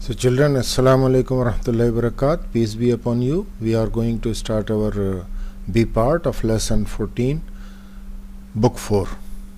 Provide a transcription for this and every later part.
So children, Assalamu alaikum wa rahmatullahi wa barakatuh. Peace be upon you. We are going to start our B part of lesson 14, book 4.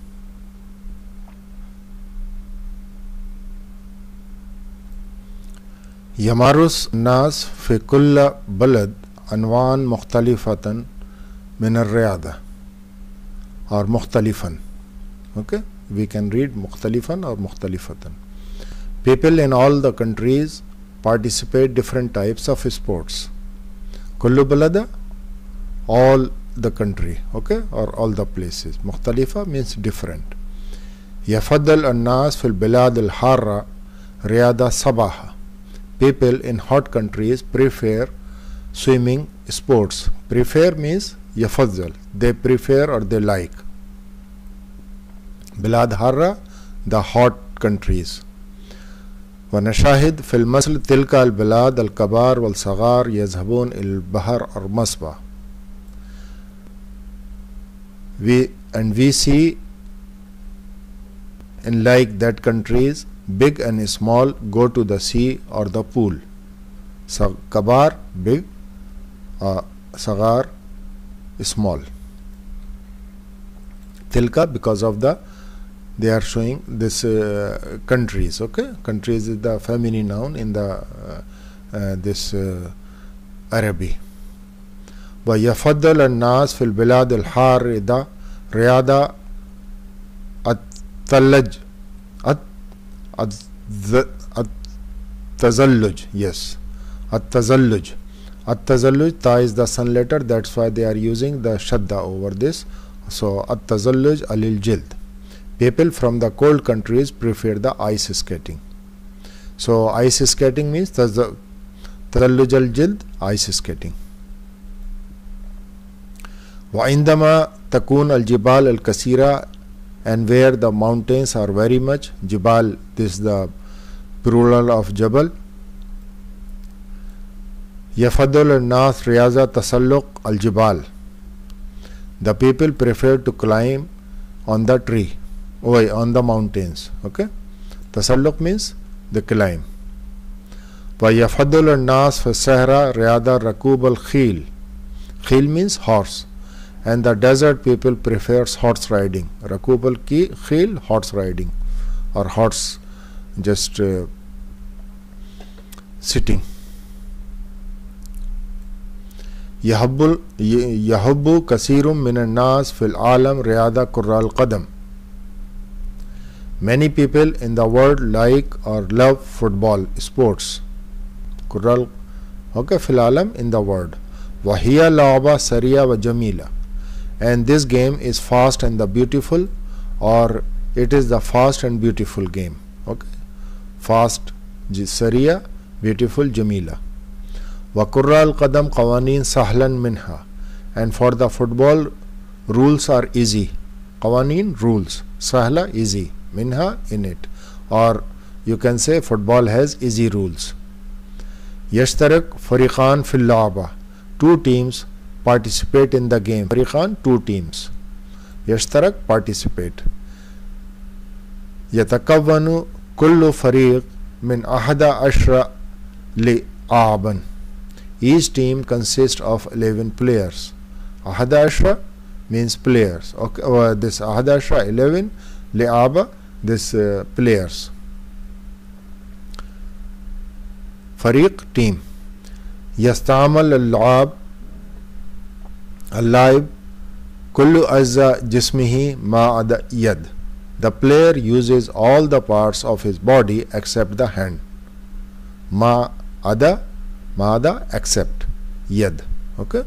يمارس الناس في كل بلد أنواع مختلفة من الرياضة or مختلفا. Okay, we can read مختلفا or مختلفة. People in all the countries participate different types of sports. كل بلد, all the country, okay, or all the places. مختلفة means different. يفضل الناس في البلاد الحارة رياضة سباحة. People in hot countries prefer swimming sports. Prefer means يفضل, they prefer or they like. بلاد حارة, the hot countries. ونشاهد في المثل تلك البلاد الكبار والصغار يذهبون إلى البحر أو المصبة. We see in like that countries big and small go to the sea or the pool. So kabar big, sagar small. Tilka because of the they are showing this countries. Okay, countries is the feminine noun in the this Arabic. ويفضل الناس في البلاد الحارة رياضة التزلج. Yes, التزلج. التزلج, ta is the sun letter, that's why they are using the shadda over this. So التزلج للجلد. People from the cold countries prefer the ice skating. So ice skating means تزلج الجلد, ice skating. وعندما تكون الجبال الكثيرة, and where the mountains are very much. Jibal, this is the plural of Jabal. يفضل الناس رياضة تسلق الجبال. The people prefer to climb on the tree, on the mountains. Okay, تسلق means the climb. ويفضل الناس في الصحراء رياضة ركوب الخيل. خيل means horse, and the desert people prefers horse riding. ركوب الخيل, horse riding, or horse just sitting. يحب كثير من الناس في العالم رياضة كرة القدم. Many people in the world like or love football sports. كرة, okay, في العالم, in the world. وهي لعبة سريعة وجميلة. And this game is fast and the beautiful, or it is the fast and beautiful game. Okay, fast, سريع, beautiful, جميلة. وكرة القدم قوانين سهلا منها. And for the football, rules are easy. قوانين, rules. سهلة, easy. منها, in it. Or you can say football has easy rules. يشترك فريقان في اللعبة. Two teams participate in the game. فريقان, two teams. يشترك, participate. يتكون كل فريق من 11 لاعبا. Each team consists of 11 players. 11 means players. Okay, this 11, 11 لاعب, this players. فريق, team. يستعمل اللاعب كل أجزاء جسمه ما عدا يد. The player uses all the parts of his body except the hand. ما عدا except يد. Okay.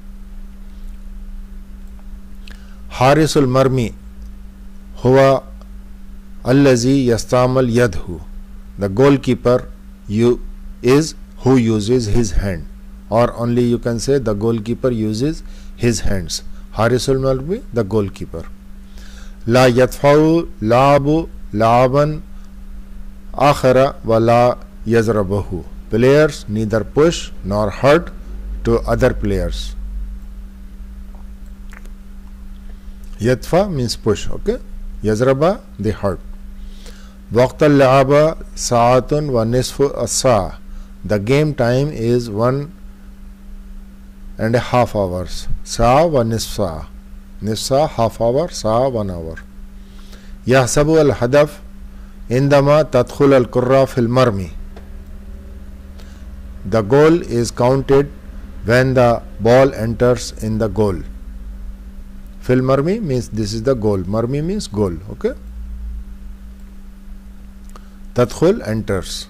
حارس المرمى هو الذي يستعمل يده. The goalkeeper is who uses his hand, or only you can say the goalkeeper uses his hands. حارس المرمى, the goalkeeper. لا يدفع لاعب لاعبا آخر ولا يضربه. Players neither push nor hurt to other players. يدفع means push. Okay, يضرب, they hurt. وقت اللعبة ساعة ونصف الساعة. The game time is 1.5 hours. ساعة ونصف ساعة. نصف ساعة half hour. ساعة 1 hour. يحسب الهدف عندما تدخل الكرة في المرمي. The goal is counted when the ball enters in the goal. في المرمي means this is the goal. مرمي means goal. Okay. تدخل enters.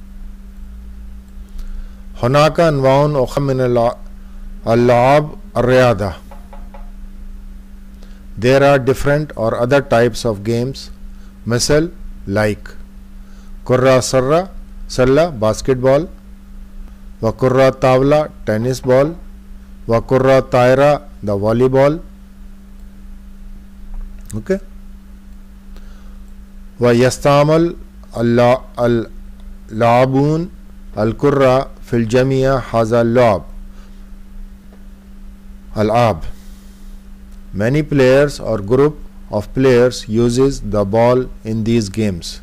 هناك أنواع أخرى من اللعب الرياضة. There are different or other types of games. مثل like كرة سلة basketball, وكرة طاولة tennis ball, وكرة طائرة the volleyball. Okay. ويستعمل اللاعبون الكرة في الجميع هذا اللعب ألعاب. Many players or group of players uses the ball in these games.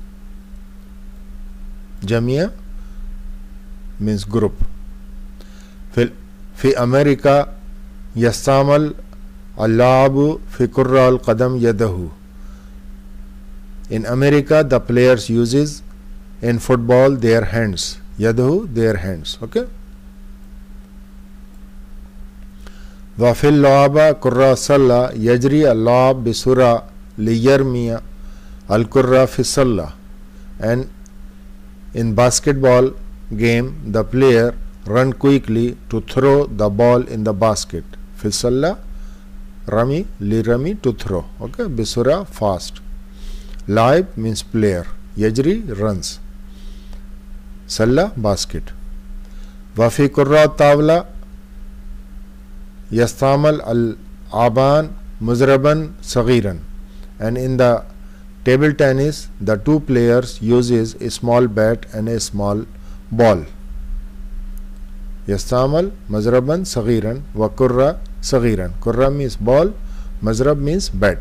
جميع means group. في أمريكا يستعمل اللاعب في كرة القدم يده. In America the players uses in football their hands. يده their hands. Okay. وفي اللعبة كرة السلة يجري اللاعب بسرعة ليرمي الكرة في السلة. And in basketball game the player run quickly to throw the ball in the basket. في السلة رمي لرمي to throw. Okay. بسرعة fast. لاعب means player. يجري runs. سلة basket. وفي كرة الطاولة يستعمل اللاعبان مضربا صغيرا. And in the table tennis the two players uses a small bat and a small ball. يستعمل مضربا صغيرا وكرة صغيرا. كرة means ball, مضرب means bat.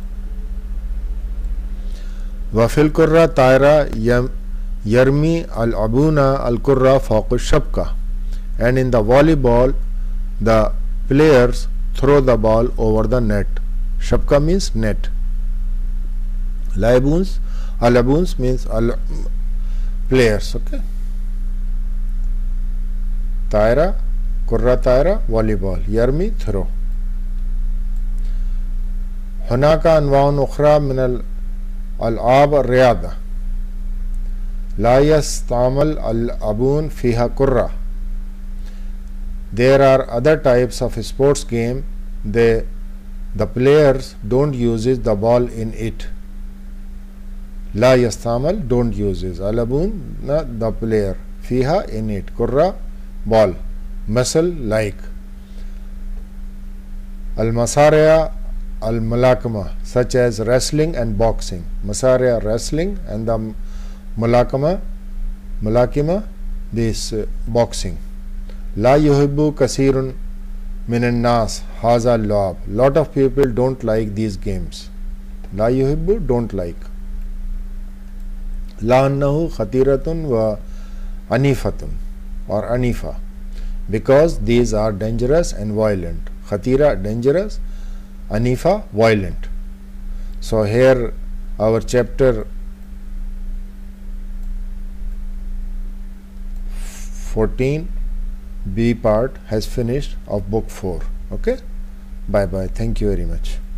وفي الكرة طائرة يرمي اللاعبون الكرة فوق الشبكة. And in the volleyball the players throw the ball over the net. شبكة means net. لاعبون means players. Okay. طائرة كرة طائرة volleyball. يرمي throw. هناك أنواع أخرى من الألعاب الرياضة لا يستعمل اللاعبون فيها كرة. There are other types of sports game the players don't uses the ball in it. لا يستعمل don't uses. اللاعبون the player فيها in it. كرة ball. مثل like المصارعة الملاكمة such as wrestling and boxing. مصارعة wrestling and the ملاكمة this boxing. لا يحب كثير من الناس هذا اللعب. Lot of people don't like these games. لا يحب don't like. لأنه خطيرة وعنيفة or عنيفة because these are dangerous and violent. خطيرة dangerous, عنيفة violent. So here our chapter 14 B part has finished of book 4. Okay. Bye bye. Thank you very much.